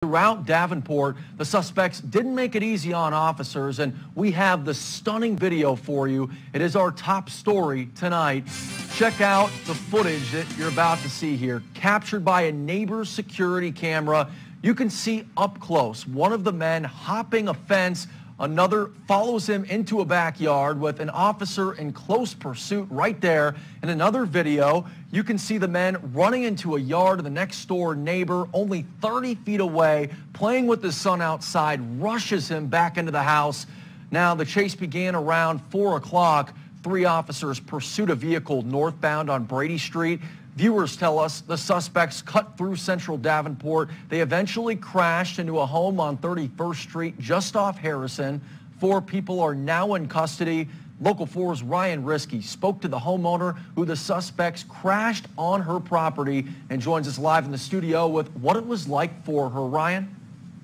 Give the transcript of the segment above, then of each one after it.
Throughout Davenport, the suspects didn't make it easy on officers, and we have the stunning video for you. It is our top story tonight. Check out the footage that you're about to see here, captured by a neighbor's security camera. You can see up close one of the men hopping a fence. Another follows him into a backyard with an officer in close pursuit right there. In another video, you can see the men running into a yard of the next door neighbor only 30 feet away, playing with his son outside, rushes him back into the house. Now, the chase began around 4 o'clock. 3 officers pursued a vehicle northbound on Brady Street. Viewers tell us the suspects cut through central Davenport. They eventually crashed into a home on 31st Street just off Harrison. 4 people are now in custody. Local 4's Ryan Risky spoke to the homeowner who the suspects crashed on her property and joins us live in the studio with what it was like for her. Ryan?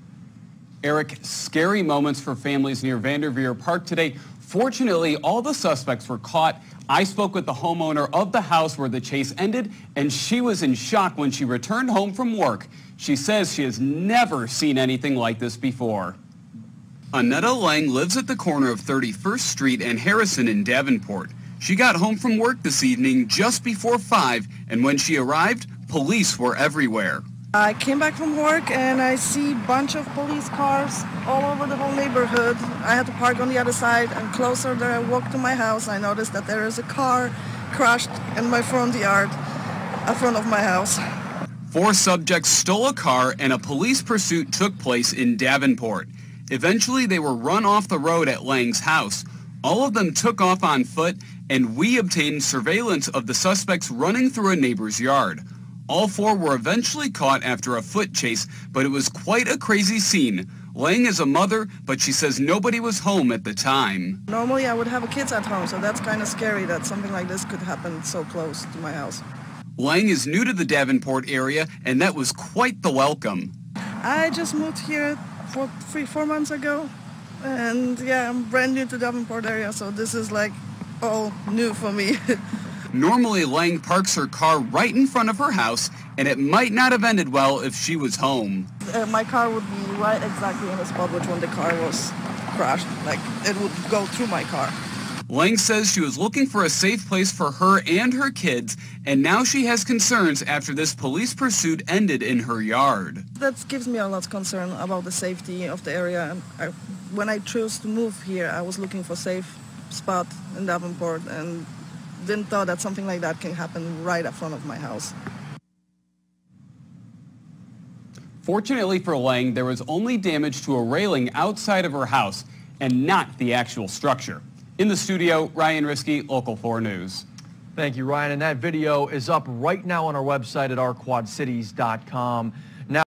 Eric, scary moments for families near Vanderveer Park today. Fortunately, all the suspects were caught. I spoke with the homeowner of the house where the chase ended, and she was in shock when she returned home from work. She says she has never seen anything like this before. Annetta Lang lives at the corner of 31st Street and Harrison in Davenport. She got home from work this evening just before 5, and when she arrived, police were everywhere. I came back from work and I see a bunch of police cars all over the whole neighborhood. I had to park on the other side, and closer that I walked to my house, I noticed that there is a car crashed in my front yard, in front of my house. 4 subjects stole a car and a police pursuit took place in Davenport. Eventually, they were run off the road at Lang's house. All of them took off on foot, and we obtained surveillance of the suspects running through a neighbor's yard. All 4 were eventually caught after a foot chase, but it was quite a crazy scene. Lang is a mother, but she says nobody was home at the time. Normally I would have kids at home, so that's kind of scary that something like this could happen so close to my house. Lang is new to the Davenport area, and that was quite the welcome. I just moved here 4 months ago, and yeah, I'm brand new to Davenport area, so this is like all new for me. Normally, Lang parks her car right in front of her house, and it might not have ended well if she was home. My car would be right exactly in the spot which when the car was crashed. Like, it would go through my car. Lang says she was looking for a safe place for her and her kids, and now she has concerns after this police pursuit ended in her yard. That gives me a lot of concern about the safety of the area. When I chose to move here, I was looking for a safe spot in Davenport, and didn't thought that something like that can happen right in front of my house. Fortunately for Lang, there was only damage to a railing outside of her house and not the actual structure. In the studio, Ryan Risky, Local 4 News. Thank you, Ryan. And that video is up right now on our website at ourquadcities.com.